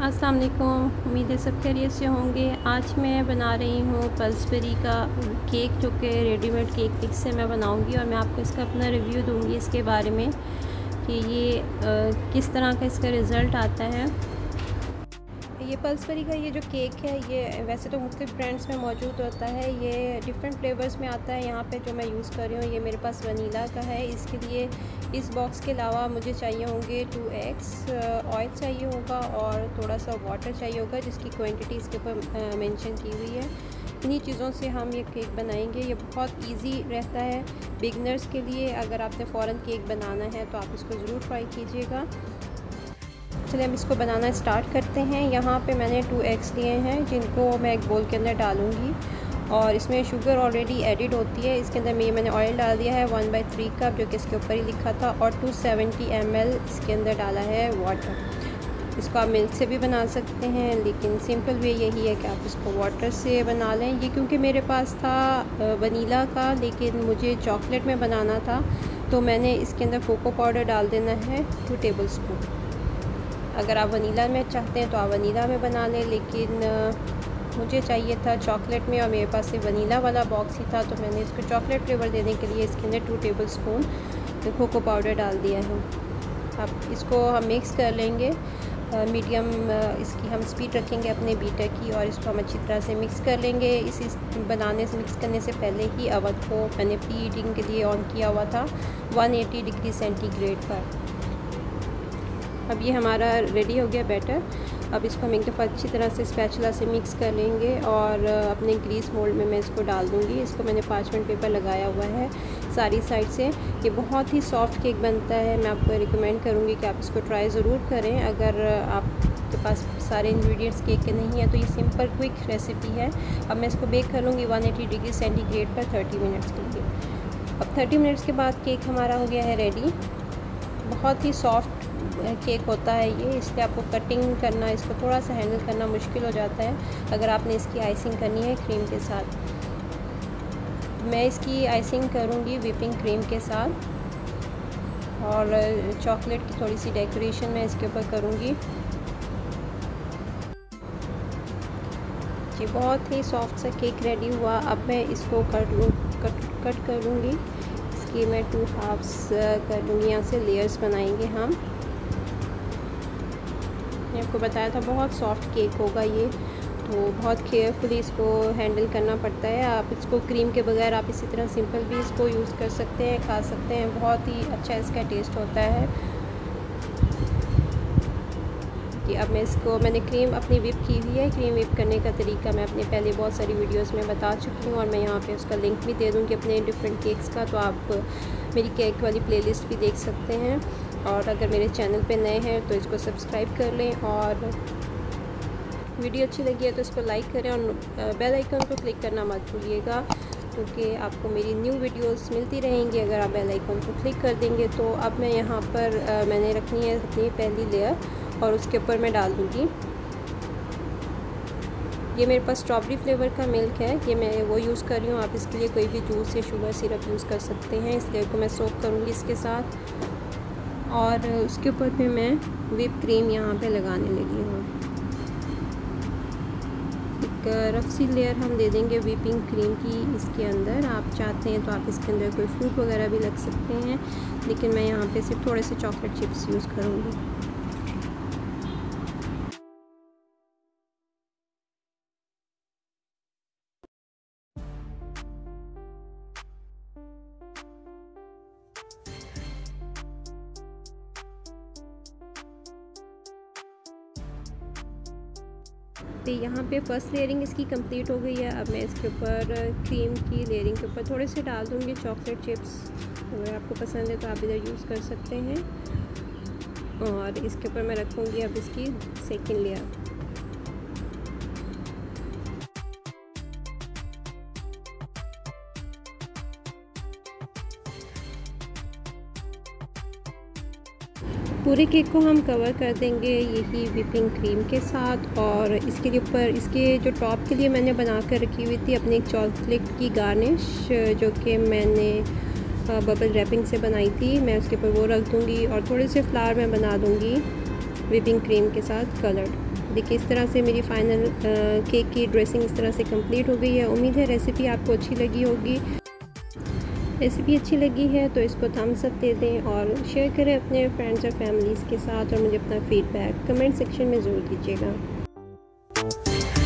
अस्सलाम वालेकुम। उम्मीद है सब खैरियत से होंगे। आज मैं बना रही हूँ पल्सबेरी का केक, जो कि रेडीमेड केक मिक्स से मैं बनाऊँगी और मैं आपको इसका अपना रिव्यू दूँगी इसके बारे में कि ये किस तरह का इसका रिज़ल्ट आता है। ये पल्सबेरी का ये जो केक है, ये वैसे तो मुख्तलिफ ब्रांड्स में मौजूद होता है, ये डिफरेंट फ्लेवर्स में आता है। यहाँ पे जो मैं यूज़ कर रही हूँ ये मेरे पास वनीला का है। इसके लिए इस बॉक्स के अलावा मुझे चाहिए होंगे 2 एग्स, ऑयल चाहिए होगा और थोड़ा सा वाटर चाहिए होगा, जिसकी क्वांटिटी इसके ऊपर मेंशन की हुई है। इन्हीं चीज़ों से हम ये केक बनाएंगे। ये बहुत इजी रहता है बिगनर्स के लिए। अगर आपने फ़ौरन केक बनाना है तो आप इसको ज़रूर ट्राई कीजिएगा। चलिए हम इसको बनाना स्टार्ट करते हैं। यहाँ पे मैंने 2 एग्स लिए हैं, जिनको मैं एक बोल के अंदर डालूँगी और इसमें शुगर ऑलरेडी एडिड होती है। इसके अंदर मैंने ऑयल डाल दिया है 1/3 कप, जो कि इसके ऊपर ही लिखा था, और 270 ml इसके अंदर डाला है वाटर। इसको आप मिल्क से भी बना सकते हैं, लेकिन सिंपल वे यही है कि आप इसको वाटर से बना लें। ये क्योंकि मेरे पास था वनीला का, लेकिन मुझे चॉकलेट में बनाना था, तो मैंने इसके अंदर कोको पाउडर डाल देना है 2 टेबल स्पून। अगर आप वनीला में चाहते हैं तो आप वनीला में बना लें, लेकिन मुझे चाहिए था चॉकलेट में और मेरे पास से वनीला वाला बॉक्स ही था, तो मैंने इसको चॉकलेट फ्लेवर देने के लिए इसके अंदर 2 टेबल स्पून कोको पाउडर डाल दिया है। अब इसको हम मिक्स कर लेंगे। मीडियम इसकी हम स्पीड रखेंगे अपने बीटर की और इसको हम अच्छी तरह से मिक्स कर लेंगे। इस बनाने से मिक्स करने से पहले ही अवन को मैंने प्री हीटिंग के लिए ऑन किया हुआ था 180 डिग्री सेंटीग्रेड पर। अब ये हमारा रेडी हो गया बैटर। अब इसको हम एक दफ़ा अच्छी तरह से स्पैचुला से मिक्स कर लेंगे और अपने ग्रीस मोल्ड में मैं इसको डाल दूँगी। इसको मैंने पार्चमेंट पेपर लगाया हुआ है सारी साइड से। ये बहुत ही सॉफ्ट केक बनता है। मैं आपको रिकमेंड करूँगी कि आप इसको ट्राई ज़रूर करें। अगर आपके पास सारे इंग्रेडिएंट्स केक के नहीं है तो ये सिंपल क्विक रेसिपी है। अब मैं इसको बेक कर लूँगी 180 डिग्री सेंटीग्रेड पर 30 मिनट्स के लिए। अब 30 मिनट्स के बाद केक हमारा हो गया है रेडी। बहुत ही सॉफ्ट केक होता है ये, इसलिए आपको कटिंग करना, इसको थोड़ा सा हैंडल करना मुश्किल हो जाता है अगर आपने इसकी आइसिंग करनी है क्रीम के साथ। मैं इसकी आइसिंग करूँगी व्हिपिंग क्रीम के साथ और चॉकलेट की थोड़ी सी डेकोरेशन मैं इसके ऊपर करूँगी। जी बहुत ही सॉफ्ट सा केक रेडी हुआ। अब मैं इसको कट कर लूँगी। इसकी मैं 2 हाफ्स कर लूँगी। यहाँ से लेयर्स बनाएंगे हम। मैंने आपको बताया था बहुत सॉफ्ट केक होगा ये, तो बहुत केयरफुली इसको हैंडल करना पड़ता है। आप इसको क्रीम के बगैर आप इसी तरह सिंपल भी इसको यूज़ कर सकते हैं, खा सकते हैं। बहुत ही अच्छा इसका टेस्ट होता है। कि अब मैंने क्रीम अपनी विप की हुई है। क्रीम विप करने का तरीका मैं अपने पहले बहुत सारी वीडियोस में बता चुकी हूँ और मैं यहाँ पे उसका लिंक भी दे दूँगी अपने डिफरेंट केक्स का, तो आप मेरी केक वाली प्लेलिस्ट भी देख सकते हैं। और अगर मेरे चैनल पे नए हैं तो इसको सब्सक्राइब कर लें और वीडियो अच्छी लगी है तो इसको लाइक करें और बेल आइकन को क्लिक करना मत भूलिएगा, क्योंकि आपको मेरी न्यू वीडियोस मिलती रहेंगी अगर आप बेल आइकन को क्लिक कर देंगे। तो अब मैं यहाँ पर मैंने रखनी है अपनी पहली लेयर और उसके ऊपर मैं डाल दूँगी। ये मेरे पास स्ट्रॉबेरी फ्लेवर का मिल्क है, ये मैं वो यूज़ कर रही हूँ। आप इसके लिए कोई भी जूस या शुगर सिरप यूज़ कर सकते हैं। इस लेयर को मैं सोक करूँगी इसके साथ और उसके ऊपर फिर मैं व्हिप क्रीम यहाँ पे लगाने लगी हूँ। एक रफ सी लेयर हम दे देंगे व्हिपिंग क्रीम की इसके अंदर। आप चाहते हैं तो आप इसके अंदर कोई फ्रूट वगैरह भी लग सकते हैं, लेकिन मैं यहाँ पे सिर्फ थोड़े से चॉकलेट चिप्स यूज़ करूँगी। तो यहाँ पे फर्स्ट लेयरिंग इसकी कंप्लीट हो गई है। अब मैं इसके ऊपर क्रीम की लेयरिंग के ऊपर थोड़े से डाल दूँगी चॉकलेट चिप्स। अगर आपको पसंद है तो आप इधर यूज़ कर सकते हैं। और इसके ऊपर मैं रखूँगी अब इसकी सेकंड लेयर। पूरे केक को हम कवर कर देंगे यही व्हिपिंग क्रीम के साथ। और इसके ऊपर इसके जो टॉप के लिए मैंने बना कर रखी हुई थी अपनी एक चॉकलेट की गार्निश, जो कि मैंने बबल रैपिंग से बनाई थी, मैं उसके ऊपर वो रख दूँगी और थोड़े से फ्लावर मैं बना दूँगी व्हिपिंग क्रीम के साथ कलर्ड। देखिए इस तरह से मेरी फ़ाइनल केक की ड्रेसिंग इस तरह से कंप्लीट हो गई है। उम्मीद है रेसिपी आपको अच्छी लगी होगी। रेसिपी अच्छी लगी है तो इसको थम्स अप दे दें और शेयर करें अपने फ्रेंड्स और फैमिलीज़ के साथ, और मुझे अपना फ़ीडबैक कमेंट सेक्शन में ज़रूर दीजिएगा।